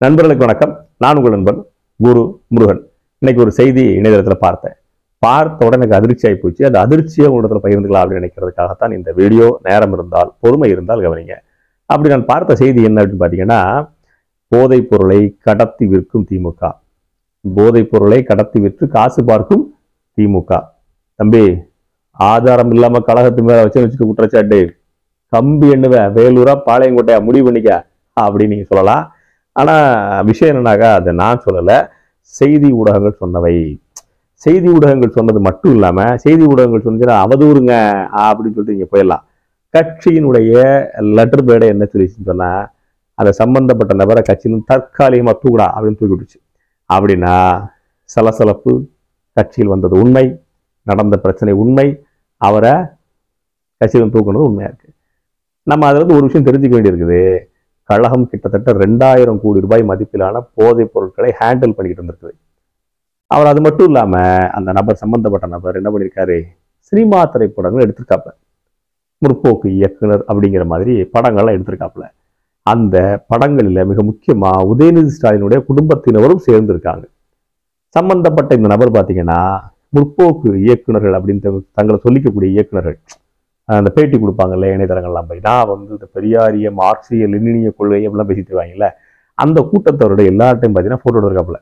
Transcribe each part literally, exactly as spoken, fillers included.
நண்பர்களுக்கு வணக்கம். நான் உங்கள் நண்பன் குரு முருகன். இன்னைக்கு ஒரு செய்தி இணையதளத்தில் பார்த்தேன். பார்த்த உடனே எனக்கு அதிர்ச்சி ஆகி போச்சு. அந்த அதிர்ச்சியை உங்களிடத்துல பகிர்ந்துக்கலாம் அப்படின்னு நினைக்கிறதுக்காகத்தான் இந்த வீடியோ. நேரம் இருந்தால், பொறுமை இருந்தால் கவனிங்க. அப்படி நான் பார்த்த செய்தி என்ன அப்படின்னு பார்த்தீங்கன்னா, போதைப் பொருளை கடத்தி விற்கும் திமுக. போதைப் பொருளை கடத்தி விற்று காசு பார்க்கும் திமுக. தம்பி, ஆதாரம் இல்லாம கழகத்து மேல வச்சு வச்சுட்டு குற்றச்சாட்டு, கம்பி எண்ணுவ வேலூரா பாளையங்கோட்டையா முடிவு பண்ணிக்க அப்படின்னு நீங்க சொல்லலாம். ஆனா விஷயம் என்னன்னாக்கா, அதை நான் சொல்லலை, செய்தி ஊடகங்கள் சொன்னவை. செய்தி ஊடகங்கள் சொன்னது மட்டும் இல்லாம, செய்தி ஊடகங்கள் சொன்னா அவதூறுங்க அப்படின்னு சொல்லிட்டு நீங்க போயிடலாம். கட்சியினுடைய லெட்டர் பேடை என்ன சொல்லிச்சுன்னு சொன்னா, அதை சம்பந்தப்பட்ட நபரை கட்சியிலும் தற்காலிகமா தூக்குடா அப்படின்னு தூக்கி விட்டுச்சு. அப்படின்னா சலசலப்பு, கட்சியில் வந்தது உண்மை, நடந்த பிரச்சனை உண்மை, அவரை கட்சியிலும் தூக்குனது உண்மையா இருக்கு. நம்ம அதுல இருந்து ஒரு விஷயம் தெரிஞ்சுக்க வேண்டியிருக்குது. கழகம் கிட்டத்தட்ட ரெண்டாயிரம் கோடி ரூபாய் மதிப்பிலான போதைப் பொருட்களை ஹேண்டில் பண்ணிக்கிட்டு இருந்திருக்குது. அவர் அது மட்டும் இல்லாம, அந்த நபர் சம்பந்தப்பட்ட நபர் என்ன பண்ணியிருக்காரு, சினிமா திரைப்படங்கள் எடுத்திருக்காப்ல. முற்போக்கு இயக்குனர் அப்படிங்கிற மாதிரி படங்கள்லாம் எடுத்திருக்காப்புல. அந்த படங்களில் மிக முக்கியமா உதயநிதி ஸ்டாலினுடைய குடும்பத்தினரும் சேர்ந்திருக்காங்க. சம்பந்தப்பட்ட இந்த நபர் பார்த்தீங்கன்னா, முற்போக்கு இயக்குநர்கள் அப்படின்னு தங்களை சொல்லிக்கக்கூடிய இயக்குநர்கள் அந்த பேட்டி கொடுப்பாங்கல்ல இணையதளங்கள்லாம் போய், நான் வந்து இந்த பெரியாரிய மார்க்சிய லெனினிய கொள்கை அப்படிலாம் பேசிட்டு வாங்கல்ல, அந்த கூட்டத்தவருடைய எல்லார்ட்டையும் பார்த்தீங்கன்னா போட்டோ இருக்காப்புல.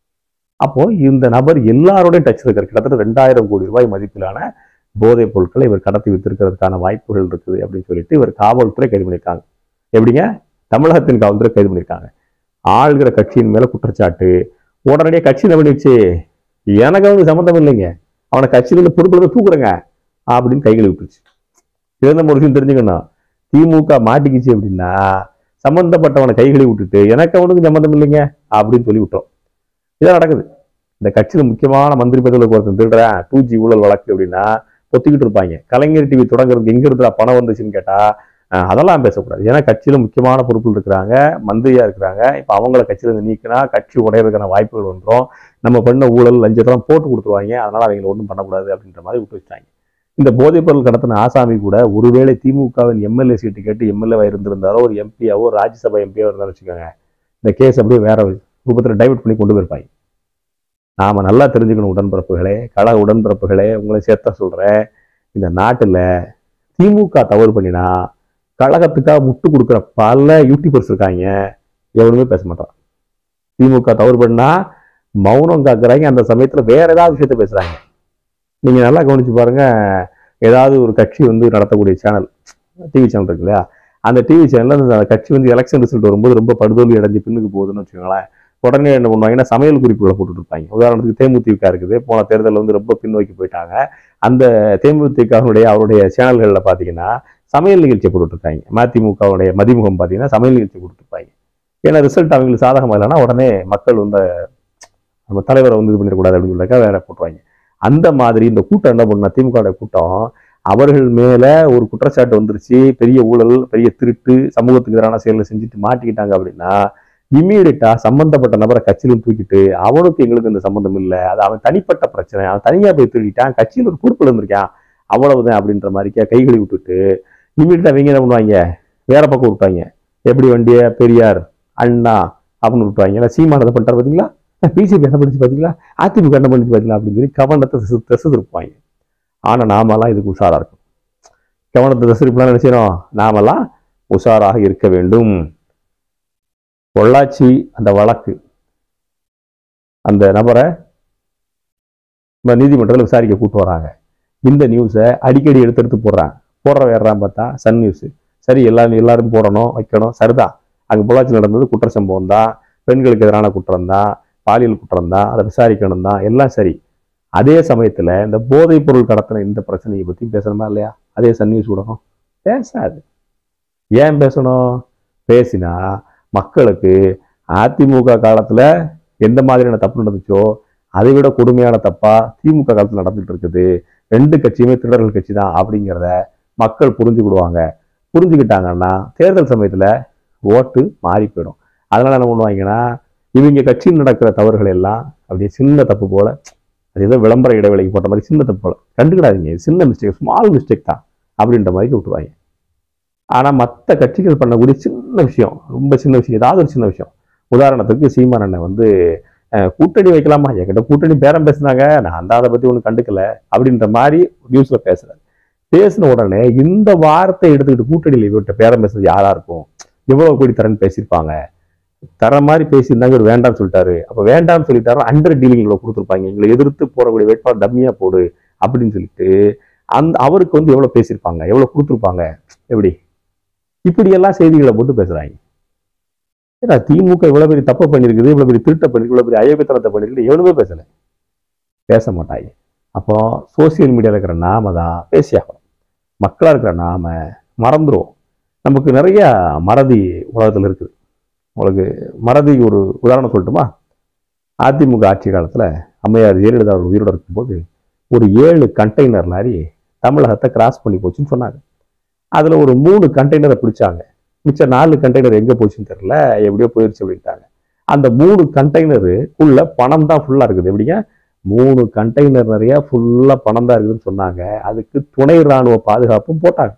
அப்போ இந்த நபர் எல்லாரோடையும் டச் இருக்காரு. கிட்டத்தட்ட ரெண்டாயிரம் கோடி ரூபாய் மதிப்பிலான போதைப் பொருட்களை இவர் கடத்தி வித்திருக்கிறதுக்கான வாய்ப்புகள் இருக்குது அப்படின்னு சொல்லிட்டு இவர் காவல்துறை கைது பண்ணியிருக்காங்க. எப்படிங்க? தமிழகத்தின் காவல்துறை கைது பண்ணியிருக்காங்க. ஆளுகிற கட்சியின் மேல குற்றச்சாட்டு. உடனடியாக கட்சி என்ன பண்ணிடுச்சு, எனக்கு அவனுக்கு சம்மந்தம் இல்லைங்க, அவனை கட்சியிலிருந்து பொறுப்புல தூக்குறேங்க அப்படின்னு கைகளை விட்டுருச்சு. இதை நம்ம ஒரு விஷயம் தெரிஞ்சுக்கணும். திமுக மாட்டிக்கிச்சு அப்படின்னா, சம்பந்தப்பட்டவனை கைகளை விட்டுட்டு எனக்கு அவனுக்கு சம்மந்தம் இல்லைங்க அப்படின்னு சொல்லி விட்டோம். இதான் நடக்குது. இந்த கட்சியில முக்கியமான மந்திரி பதவியில் ஒருத்தன் திருடுறேன், டூ ஜி ஊழல் வழக்கு அப்படின்னா பொத்திக்கிட்டு இருப்பாங்க. கலைஞர் டிவி தொடங்குறதுக்கு எங்க இருந்தா பணம் வந்துச்சுன்னு கேட்டா அதெல்லாம் பேசக்கூடாது. ஏன்னா கட்சியில முக்கியமான பொறுப்பில் இருக்கிறாங்க, மந்திரியா இருக்கிறாங்க. இப்ப அவங்கள கட்சியில இருந்து நீக்கினா கட்சி உடையறதுக்கான வாய்ப்புகள் வந்துடும். நம்ம பண்ண ஊழல் லஞ்சத்தெல்லாம் போட்டு கொடுத்துருவாங்க. அதனால அவங்களை ஒன்றும் பண்ணக்கூடாது அப்படின்ற மாதிரி விட்டு வச்சுட்டாங்க. இந்த போதைப் பொருள் கடத்தின ஆசாமி கூட ஒருவேளை திமுகவின் எம்எல்ஏ சீட்டு கேட்டு எம்எல்ஏவா இருந்திருந்தாரோ, ஒரு எம்பியாவோ, ராஜ்யசபா எம்பியாவோ இருந்தாலும் வச்சுக்கோங்க, இந்த கேஸ் அப்படியே வேற ரூபத்தில் டைவர்ட் பண்ணி கொண்டு போயிருப்பாங்க. நாம நல்லா தெரிஞ்சுக்கணும் உடன்பிறப்புகளே, கழக உடன்பிறப்புகளே, உங்களை சேர்த்தா சொல்றேன். இந்த நாட்டுல திமுக தவறு பண்ணினா கழகத்துக்காக முட்டு கொடுக்குற பல யூடியூபர்ஸ் இருக்காங்க, எவனுமே பேச மாட்டான். திமுக தவறு பண்ணா மௌனம் காக்குறாங்க, அந்த சமயத்துல வேற ஏதாவது விஷயத்த பேசுறாங்க. நீங்க நல்லா கவனிச்சு பாருங்க. ஏதாவது ஒரு கட்சி வந்து நடத்தக்கூடிய சேனல், டிவி சேனல் இருக்கு இல்லையா, அந்த டிவி சேனல்ல அந்த கட்சி வந்து எலெக்ஷன் ரிசல்ட் வரும்போது ரொம்ப படுதோல்வி அடைஞ்சு பின்னுக்கு போகுதுன்னு வச்சுக்கோங்களேன், உடனே என்ன பண்ணுவாங்கன்னா சமையல் குறிப்புகளை போட்டுட்டு இருப்பாங்க. உதாரணத்துக்கு தேமுதிக இருக்குது, போன தேர்தலில் வந்து ரொம்ப பின்னோக்கி போயிட்டாங்க. அந்த தேமுதிகவுடைய அவருடைய சேனல்களில் பார்த்தீங்கன்னா சமையல் நிகழ்ச்சியை போட்டுருக்காங்க. மதிமுகவுடைய மதிமுகம் பார்த்தீங்கன்னா சமையல் நிகழ்ச்சி கொடுத்துருப்பாங்க. ஏன்னா ரிசல்ட் அவங்களுக்கு சாதகமாக இல்லைன்னா உடனே மக்கள் வந்து நம்ம தலைவரை வந்து இது பண்ணிடக்கூடாது அப்படின்னு சொல்லிக்கா வேற போட்டுருவாங்க. அந்த மாதிரி இந்த கூட்டம் என்ன பண்ணா, திமுக கூட்டம் அவர்கள் மேல ஒரு குற்றச்சாட்டு வந்துருச்சு, பெரிய ஊழல், பெரிய திருட்டு, சமூகத்துக்கு எதிரான செயலை செஞ்சுட்டு மாட்டிக்கிட்டாங்க அப்படின்னா இம்மீடியட்டா சம்பந்தப்பட்ட நபரை கட்சியிலும் தூக்கிட்டு, அவனுக்கு எங்களுக்கு இந்த சம்பந்தம் இல்லை, அது அவன் தனிப்பட்ட பிரச்சனை, அவன் தனியா போய் திருடிட்டான், கட்சியில் ஒரு பொறுப்புல இருந்திருக்கான், அவ்வளவுதான் அப்படின்ற மாதிரி கைகளை விட்டுட்டு இம்மீடியட்டா அவங்க என்ன பண்ணுவாங்க, வேற பக்கம் விட்டாங்க. எப்படி வண்டிய பெரியார் அண்ணா அப்படின்னு விட்டுவாங்க. சீமானதை பண்ணிட்டார் பார்த்தீங்களா, பிஜேபி என்ன பண்ணிச்சு பார்த்தீங்களா, அதிமுக என்ன பண்ணிச்சு பார்த்தீங்களா அப்படின்னு சொல்லி கவனத்தை திசை திருப்பாங்க. ஆனா நாமெல்லாம் இதுக்கு உஷாரா இருக்கும். கவனத்தை திசை திருப்பலாம் நினைச்சோம், நாமெல்லாம் உஷாராக இருக்க வேண்டும். பொள்ளாச்சி அந்த வழக்கு, அந்த நபரை நீதிமன்றத்தில் விசாரிக்க கூட்டு வராங்க. இந்த நியூஸை அடிக்கடி எடுத்து எடுத்து போடுறான். போடுற வேறான் பார்த்தா சன் நியூஸ். சரி, எல்லாரும் எல்லாரும் போடணும், வைக்கணும், சரிதான். அங்கே பொள்ளாச்சி நடந்தது குற்ற சம்பவம் தான், பெண்களுக்கு எதிரான குற்றம் தான், பாலியல் குற்றம் தான், அதை விசாரிக்கணும் தான், எல்லாம் சரி. அதே சமயத்துல இந்த போதைப் பொருள் கடத்தின இந்த பிரச்சனையை பத்தி பேசணுமா இல்லையா? அதே சன் நியூஸ் ஊடகம் பேசாது. ஏன் பேசணும்? பேசினா மக்களுக்கு அதிமுக காலத்துல எந்த மாதிரியான தப்பு நடந்துச்சோ அதை விட கொடுமையான தப்பா திமுக காலத்துல நடந்துட்டு இருக்குது, ரெண்டு கட்சியுமே திருடர்கள் கட்சி தான் அப்படிங்கிறத மக்கள் புரிஞ்சுக்கிடுவாங்க. புரிஞ்சுக்கிட்டாங்கன்னா தேர்தல் சமயத்துல ஓட்டு மாறி போயிடும். அதனால என்ன பண்ணுவாங்கன்னா, இவங்க கட்சியில் நடக்கிற தவறுகள் எல்லாம் அப்படியே சின்ன தப்பு போல, அது ஏதோ விளம்பர இடைவெளிக்கு போட்ட மாதிரி சின்ன தப்பு போல கண்டுக்கிடாதீங்க, சின்ன மிஸ்டேக், ஸ்மால் மிஸ்டேக் தான் அப்படின்ற மாதிரி விட்டுருவாங்க. ஆனா மற்ற கட்சிகள் பண்ணக்கூடிய சின்ன விஷயம், ரொம்ப சின்ன விஷயம், ஏதாவது ஒரு சின்ன விஷயம், உதாரணத்துக்கு சீமான் அண்ணன் வந்து கூட்டணி வைக்கலாமா, என்கிட்ட கூட்டணி பேரம் பேசினாங்க, நான் அந்த அதை பத்தி ஒன்றும் கண்டுக்கல அப்படின்ற மாதிரி நியூஸ்ல பேசுறாரு. பேசின உடனே இந்த வார்த்தை எடுத்துக்கிட்டு கூட்டணியில் இவர்கிட்ட பேரம் பேசுறது யாரா இருக்கும், எவ்வளவு கோடி தரேன்னு பேசியிருப்பாங்க, தர மாதிரி பேசியிருந்தாங்க, இவர் வேண்டாம்னு சொல்லிட்டாரு. அப்ப வேண்டாம்னு சொல்லிட்டாரு, அண்டர் டீலிங் இவ்வளவு கொடுத்துருப்பாங்க, எங்களை எதிர்த்து போறக்கூடிய வேட்பாளர் டம்மியா போடு அப்படின்னு சொல்லிட்டு அந்த அவருக்கு வந்து எவ்வளவு பேசியிருப்பாங்க, எவ்வளவு கொடுத்துருப்பாங்க. எப்படி இப்படி எல்லாம் செய்திகளை போட்டு பேசுறாங்க. ஏன்னா திமுக இவ்வளவு பெரிய தப்பு பண்ணிருக்குது, இவ்வளவு பெரிய திருட்ட பண்ணி, இவ்வளவு பெரிய அயோக்கியத்தனத்தை பண்ணிருக்குது, எவ்வளவுமே பேசல, பேச மாட்டாங்க. அப்போ சோசியல் மீடியாவில் இருக்கிற நாம தான் பேசியாகணும். மக்களா இருக்கிற நாம மறந்துடுவோம். நமக்கு நிறைய மறதி உலகத்தில் இருக்குது. உங்களுக்கு மறதி ஒரு உதாரணம் சொல்லட்டுமா? அதிமுக ஆட்சி காலத்துல அம்மையார் ஜெயலலிதா அவர் உயிரோடு இருக்கும்போது ஒரு ஏழு கண்டெய்னர் லாரி தமிழகத்தை கிராஸ் பண்ணி போச்சுன்னு சொன்னாங்க. அதுல ஒரு மூணு கண்டெய்னரை பிடிச்சாங்க, மிச்சம் நாலு கண்டெய்னர் எங்க போச்சுன்னு தெரியல, எப்படியோ போயிடுச்சு அப்படின்ட்டாங்க. அந்த மூணு கண்டெய்னருக்குள்ள பணம் தான் ஃபுல்லா இருக்குது. எப்படிங்க மூணு கண்டெய்னர் நிறைய ஃபுல்லா பணம் தான் இருக்குதுன்னு சொன்னாங்க. அதுக்கு துணை ராணுவ பாதுகாப்பும் போட்டாங்க.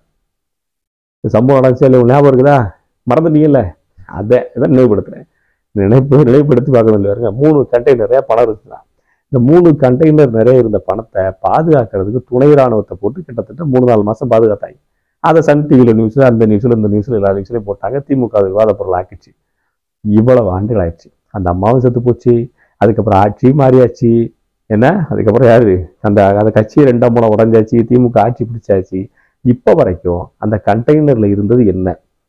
சம்பவம் நடந்துச்சு இல்லை ஞாபகம் இருக்குதா? மறந்துட்டீங்கல்ல? அதை இதான் நினைவுபடுத்துறேன். நினைப்பு நினைவுபடுத்தி பார்க்கணும் இல்லையா? மூணு கண்டெய்னர் நிறைய பணம் இருக்குதா? இந்த மூணு கண்டெய்னர் நிறைய இருந்த பணத்தை பாதுகாக்கிறதுக்கு துணை ராணுவத்தை போட்டு கிட்டத்தட்ட மூணு நாலு மாசம் பாதுகாத்தாங்க. அதை சன் டிவியில நியூஸ்ல, அந்த நியூஸ்ல, இந்த நியூஸ்ல, எல்லா நியூஸ்லயும் போட்டாங்க. திமுக விவாத பொருள் ஆக்கிச்சு. இவ்வளவு ஆண்டுகள் ஆயிடுச்சு. அந்த அம்மாவும் செத்து போச்சு, அதுக்கப்புறம் ஆட்சி மாறியாச்சு. என்ன அதுக்கப்புறம் யாரு அந்த அந்த கட்சியை ரெண்டாம் மூலம் உடஞ்சாச்சு, திமுக ஆட்சி பிடிச்சாச்சு. இப்ப வரைக்கும் அந்த கண்டெய்னர்ல இருந்தது என்ன?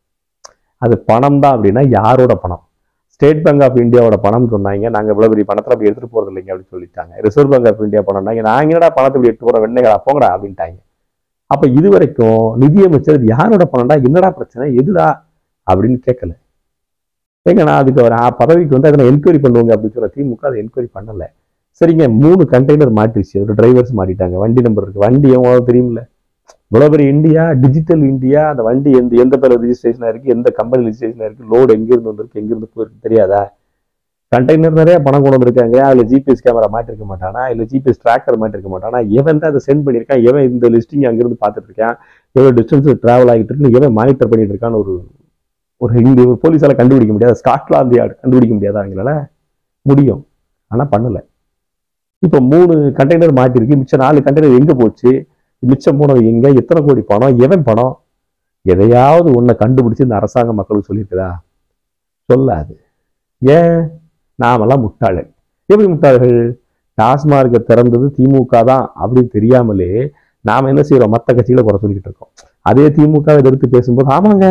அது பணம் தான். அப்படின்னா யாரோட பணம்? ஸ்டேட் பேங்க் ஆஃப் இந்தியாவோட பணம் சொன்னாங்க. நாங்க இவ்வளவு பெரிய பணத்துல அப்படி எடுத்துட்டு போறது இல்லைங்க அப்படின்னு சொல்லிட்டாங்க. ரிசர்வ் பேங்க் ஆஃப் இந்தியா பணம்னாங்க, நாங்க என்னடா பணத்தை இப்படி எடுத்து போற வெண்ணைகளா போங்கடா அப்படின்ட்டாங்க. அப்ப இது வரைக்கும் நிதியமைச்சர் யாரோட பணம்டா, என்னடா பிரச்சனை, எதுடா அப்படின்னு கேட்கல. ஏங்கன்னா அதுக்கு ஒரு பதவிக்கு வந்து அதை என்கொயரி பண்ணுவாங்க அப்படின்னு சொல்ல திமுக அதை என்கொயரி பண்ணல. சரிங்க, மூணு கண்டெய்னர் மாட்டிருச்சு, ஒரு டிரைவர்ஸ் மாட்டிட்டாங்க, வண்டி நம்பர் இருக்கு, வண்டி எவ்வளவு தெரியுமில்ல? இவ்வளவு பெரிய இந்தியா, டிஜிட்டல் இந்தியா, அந்த வண்டி எந்த எந்த பேர் ரெஜிஸ்ட்ரேஷனா இருக்கு, எந்த கம்பெனி ரெஜிஸ்ட்ரேஷனா இருக்கு, லோடு எங்கிருந்து வந்திருக்கு, எங்கிருந்து போயிருக்கு தெரியாதா? கண்டெய்னர் நிறைய பணம் கொண்டு வந்திருக்காங்க, அதுல ஜிபிஎஸ் கேமரா மாட்டிருக்க மாட்டானா, இல்ல ஜிபிஎஸ் டிராக்கர் மாட்டிருக்க மாட்டானா, எவன் தான் அதை சென்ட் பண்ணியிருக்கான், எவன் இந்த லிஸ்டிங் அங்கிருந்து பார்த்துட்டு இருக்கான், எவ்வளவு டிஸ்டன்ஸ் டிராவல் ஆகிட்டு இருக்குன்னு எவன் மானிட்டர் பண்ணிட்டு இருக்கான்னு ஒரு ஒரு இங்க போலீஸால கண்டுபிடிக்க முடியாது. ஸ்காட்லாந்து யார்டு கண்டுபிடிக்க முடியாதா? அவங்களால முடியும், ஆனா பண்ணல. இப்ப மூணு கண்டெய்னர் மாட்டிருக்கு, மிச்சம் நாலு கண்டெய்னர் எங்க போச்சு, மிச்சம் போனது எங்க, எத்தனை கோடி பணம், எவன் பணம், எதையாவது ஒன்றை கண்டுபிடிச்சு இந்த அரசாங்கம் மக்களுக்கு சொல்லியிருக்குதா? சொல்லாது. ஏன்? நாமெல்லாம் முட்டாளர்கள். எப்படி முட்டாள்கள்? டாஸ்மார்க்கை திறந்தது திமுக தான் அப்படின்னு தெரியாமலே நாம என்ன செய்யறோம், மற்ற கட்சிகளை குறை சொல்லிக்கிட்டு இருக்கோம். அதே திமுக எதிர்த்து பேசும்போது ஆமாங்க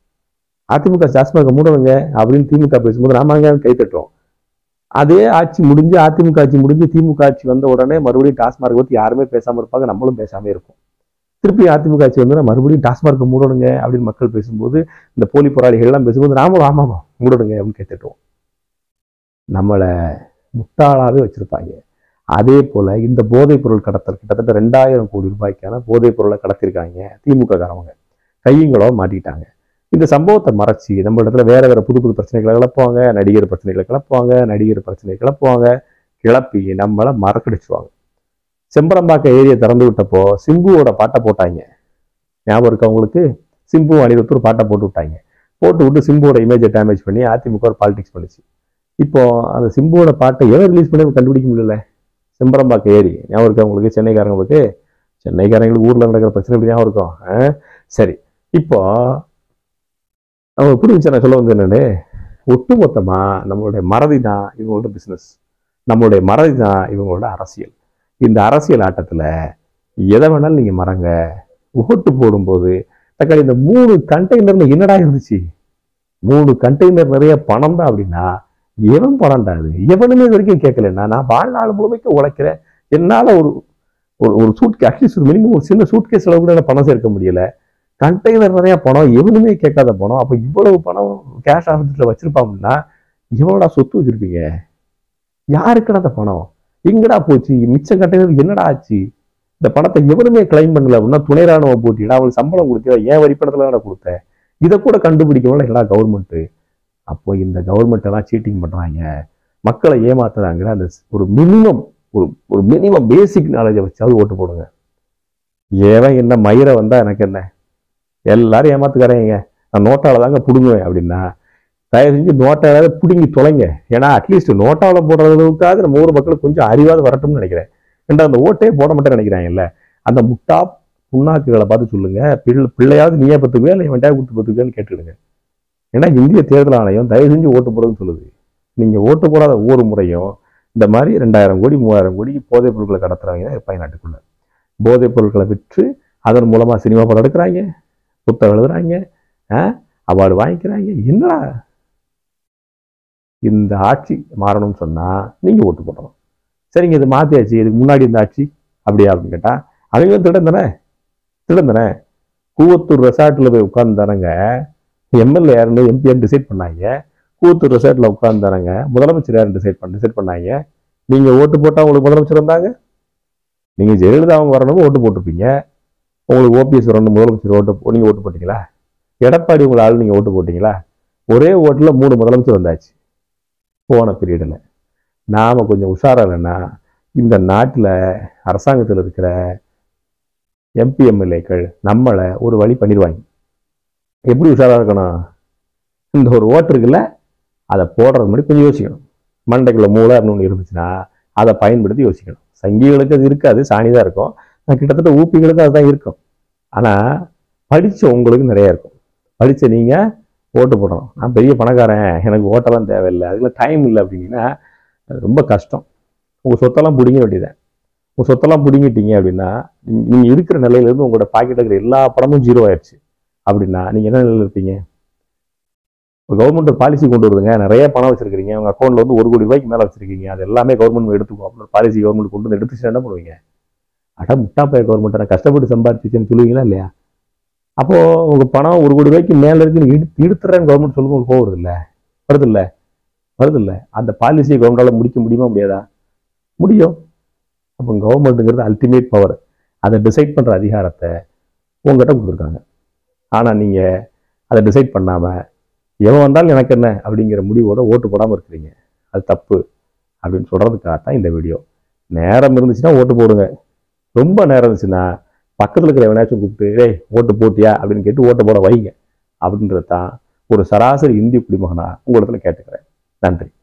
அதிமுக டாஸ்மார்க்கை மூடவங்க அப்படின்னு திமுக பேசும்போது நாமாங்க கை தட்டுறோம். அதே ஆட்சி முடிஞ்சு, அதிமுக ஆட்சி முடிஞ்சு திமுக ஆட்சி வந்த உடனே மறுபடியும் டாஸ்மார்க் பத்தி யாருமே பேசாம இருப்பாங்க, நம்மளும் பேசாம இருப்போம். திருப்பி அதிமுக ஆட்சி வந்து மறுபடியும் டாஸ்மார்க்கை மூடணுங்க அப்படின்னு மக்கள் பேசும்போது, இந்த போலி போராளிகள் எல்லாம் பேசும்போது நாமளும் ஆமாமா மூடணுங்க அப்படின்னு கேட்டுட்டோம். நம்மளை முட்டாளாவே வச்சிருப்பாங்க. அதே போல இந்த போதைப் பொருள் கடத்தல் கிட்டத்தட்ட ரெண்டாயிரம் கோடி ரூபாய்க்கான போதைப் பொருளை கடத்திருக்காங்க திமுக காரவங்க, கையங்களோ மாட்டிட்டாங்க. இந்த சம்பவத்தை மறைச்சி நம்ம இடத்துல வேற வேற புது புது பிரச்சனைகளை கிளப்புவாங்க, நடிகர் பிரச்சனைகளை கிளப்புவாங்க, நடிகர் பிரச்சனைகளை கிளப்புவாங்க, கிளப்பி நம்மளை மறக்கடிச்சுவாங்க. செம்பரம்பாக்க ஏரியை திறந்து விட்டப்போ சிம்புவோட பாட்டை போட்டாங்க, ஞாபகம் இருக்கு அவங்களுக்கு? சிம்பு அனிருத்தூர் பாட்டை போட்டு விட்டாங்க. போட்டு விட்டு சிம்புவோட இமேஜை டேமேஜ் பண்ணி அதிமுக ஒரு பாலிடிக்ஸ் பண்ணிச்சு. இப்போ அந்த சிம்புவோட பாட்டை எவன் ரிலீஸ் பண்ணி கண்டுபிடிக்க முடியல. செம்பரம்பாக்க ஏரி ஞாபகம் இருக்கு அவங்களுக்கு? சென்னைக்காரங்களுக்கு சென்னைக்காரங்களுக்கு ஊர்ல நடக்கிற பிரச்சனை எப்படி ஞாபகம் இருக்கும்? சரி, இப்போ அவங்க எப்படி இருந்துச்சு நான் சொல்ல வந்து என்னன்னு, ஒட்டுமொத்தமா நம்மளுடைய மறதி தான் இவங்களோட பிசினஸ், நம்மளுடைய மறதி தான் இவங்களோட அரசியல். இந்த அரசியல் ஆட்டத்துல எதை வேணாலும் நீங்க மறங்க. ஓட்டு போடும்போது தக்காளி இந்த மூணு கண்டெய்னர்ல என்னடா இருந்துச்சு, மூணு கண்டெய்னர் நிறைய பணம் தான் அப்படின்னா எவன் பணம்டா அது? எவனுமே இது வரைக்கும் கேட்கலன்னா, நான் வாழ்நாள் முழுமைக்கு உழைக்கிறேன், என்னால ஒரு ஒரு சூட் அட்லீஸ்ட் ஒரு மினிமம் ஒரு சின்ன சூட் கேஸ் அளவு கூட பணம் சேர்க்க முடியல, கண்டெய்னர் நிறைய பணம், எவனுமே கேட்காத பணம். அப்ப இவ்வளவு பணம் கேஷ் ஆஃபீஸ்ல வச்சிருப்பாங்கன்னா எவ்வளோடா சொத்து வச்சிருப்பீங்க? யாருக்குடா அந்த பணம் எங்கடா போச்சு? மிச்ச கண்டெய்னர் என்னடா ஆச்சு? இந்த பணத்தை எவனுமே கிளைம் பண்ணல அப்படின்னா துணை ராணுவம் போட்டிடா, அவங்களுக்கு சம்பளம் கொடுத்தியா, ஏன் வரிப்பணத்துல கொடுத்த, இதை கூட கண்டுபிடிக்கணும் எல்லா கவர்மெண்ட். அப்போ இந்த கவர்மெண்ட் எல்லாம் சீட்டிங் பண்றாங்க, மக்களை ஏமாத்துறாங்க. அந்த ஒரு மினிமம் ஒரு ஒரு மினிமம் பேசிக் நாலேஜை வச்சாவது ஓட்டு போடுங்க. ஏவன் என்ன மயிரை வந்தா எனக்கு என்ன, எல்லாரும் ஏமாத்துக்காரங்க, நான் நோட்டால தாங்க புடுங்குவேன் அப்படின்னா தயவு செஞ்சு நோட்டை ஏதாவது பிடுங்கி தொலைங்க. ஏன்னா அட்லீஸ்ட் நோட்டாவில் போடுற அளவுக்காவது நம்ம ஊர் மக்களுக்கு கொஞ்சம் அறிவாது வரட்டும்னு நினைக்கிறேன். ரெண்டாவது அந்த ஓட்டே போட மாட்டேன்னு நினைக்கிறாங்கல்ல, அந்த முட்டா புண்ணாக்குகளை பார்த்து சொல்லுங்க, பிள்ளை பிள்ளையாவது நீயே பத்துக்குவே இல்லை வெண்டாய் கொடுத்து பத்துக்குவேன்னு கேட்டுடுங்க. ஏன்னா இந்திய தேர்தல் ஆணையம் தயவு செஞ்சு ஓட்டு போடுறதுன்னு சொல்லுது. நீங்கள் ஓட்டு போடாத ஒவ்வொரு முறையும் இந்த மாதிரி ரெண்டாயிரம் கோடி மூவாயிரம் கோடிக்கு போதைப் பொருட்களை கடத்துறவங்க தான் இருப்பாங்க நாட்டுக்குள்ள. போதைப் பொருட்களை விற்று அதன் மூலமாக சினிமா படம் எடுக்கிறாங்க, புத்தகம் எழுதுறாங்க, அவார்டு வாங்கிக்கிறாங்க. என்னடா இந்த ஆட்சி மாறணும்னு சொன்னால் நீங்கள் ஓட்டு போடணும். சரிங்க, இது மாற்றியாச்சு, இதுக்கு முன்னாடி இந்த ஆட்சி அப்படியா அப்படின்னு கேட்டால் அவங்க திடம் தானே திடம் தானே கூவத்தூர் ரெசார்ட்டில் போய் உட்கார்ந்தானங்க எம்எல்ஏ யாருன்னு எம்பி யாருன்னு டிசைட் பண்ணாங்க. கூவத்தூர் ரெசார்ட்டில் உட்கார்ந்தானங்க முதலமைச்சர் யாருன்னு டிசைட் பண்ண டிசைட் பண்ணாங்க. நீங்கள் ஓட்டு போட்டால் உங்களுக்கு முதலமைச்சர் வந்தாங்க. நீங்கள் ஜெயலலிதா அவங்க வரணும் ஓட்டு போட்டிருப்பீங்க. உங்களுக்கு ஓபிஎஸ் வரணும் முதலமைச்சர் ஓட்டு நீங்கள் ஓட்டு போட்டிங்களா? எடப்பாடி உங்களை ஆள் நீங்கள் ஓட்டு போட்டிங்களா? ஒரே ஓட்டில் மூணு முதலமைச்சர் வந்தாச்சு போன பீரியடில். நாம் கொஞ்சம் உஷாராக இல்லைன்னா இந்த நாட்டில் அரசாங்கத்தில் இருக்கிற எம்பி எம்எல்ஏக்கள் நம்மளை ஒரு வழி பண்ணிடுவாங்க. எப்படி உஷாராக இருக்கணும்? இந்த ஒரு ஓட்டு இருக்குல்ல, அதை போடுறது முன்னாடி கொஞ்சம் யோசிக்கணும். மண்டைக்குள்ள மூளை அப்படின்னு ஒன்று இருந்துச்சுன்னா அதை பயன்படுத்தி யோசிக்கணும். சங்கிகளுக்கு அது இருக்காது, சாணி தான் இருக்கும். கிட்டத்தட்ட ஊப்பிகளுக்கு அதுதான் இருக்கும். ஆனால் படித்த உங்களுக்கு நிறையா இருக்கும். படித்த நீங்கள் ஓட்டு போடணும். நான் பெரிய பணக்காரன், எனக்கு ஓட்டெல்லாம் தேவையில்லை, அதுக்கெல்லாம் டைம் இல்லை அப்படின்னா ரொம்ப கஷ்டம். உங்கள் சொத்தெல்லாம் பிடிங்க வேண்டியதான். உங்கள் சொத்தெல்லாம் பிடிங்கிட்டீங்க அப்படின்னா நீங்கள் இருக்கிற நிலையிலேருந்து உங்களோட பாக்கெட்டில் இருக்கிற எல்லா பணமும் ஜீரோ ஆயிடுச்சு அப்படின்னா நீங்கள் என்ன நிலையில் இருப்பீங்க? கவர்மெண்ட் ஒரு பாலிசி கொண்டு வருதுங்க, நிறைய பணம் வச்சிருக்கீங்க, உங்கள் அக்கௌண்ட்டில் வந்து ஒரு கோடி ரூபாய்க்கு மேலே வச்சிருக்கீங்க, அது எல்லாமே கவர்மெண்ட் எடுத்துக்கும் அப்படின்னு பாலிசி கவர்மெண்ட் கொண்டு வந்து எடுத்துச்சுன்னா என்ன பண்ணுவீங்க? அட முட்டாப்பைய கவர்மெண்ட் நான் கஷ்டப்பட்டு சம்பாதிச்சுன்னு சொல்லுவீங்களா இல்லையா? அப்போது உங்கள் பணம் ஒரு கோடி ரூபாய்க்கு மேலே இருக்குன்னு இடு இடுத்துறேன்னு கவர்மெண்ட் சொல்லுங்க, உங்களுக்கு போகிறது இல்லை, வருது இல்லை வருது இல்லை அந்த பாலிசியை கவர்மெண்டால் முடிக்க முடியுமா முடியாதா? முடியும். அப்போ கவர்மெண்ட்டுங்கிறது அல்டிமேட் பவர். அதை டிசைட் பண்ணுற அதிகாரத்தை உங்கள்கிட்ட கொடுத்துருக்காங்க. ஆனால் நீங்கள் அதை டிசைட் பண்ணாமல் எவன் வந்தாலும் எனக்கு என்ன அப்படிங்கிற முடிவோட ஓட்டு போடாமல் இருக்கிறீங்க. அது தப்பு அப்படின்னு சொல்கிறதுக்காகத்தான் இந்த வீடியோ. நேரம் இருந்துச்சுன்னா ஓட்டு போடுங்க. ரொம்ப நேரம் இருந்துச்சுன்னா பக்கத்தில் இருக்கிற எவனாச்சும் கூப்பிட்டு ஏய் ஓட்டு போட்டியா அப்படின்னு கேட்டு ஓட்டு போட வைங்க. அப்படின்றது தான் ஒரு சராசரி இந்திய குடிமகனாக உங்களிடத்துல கேட்டுக்கிறேன். நன்றி.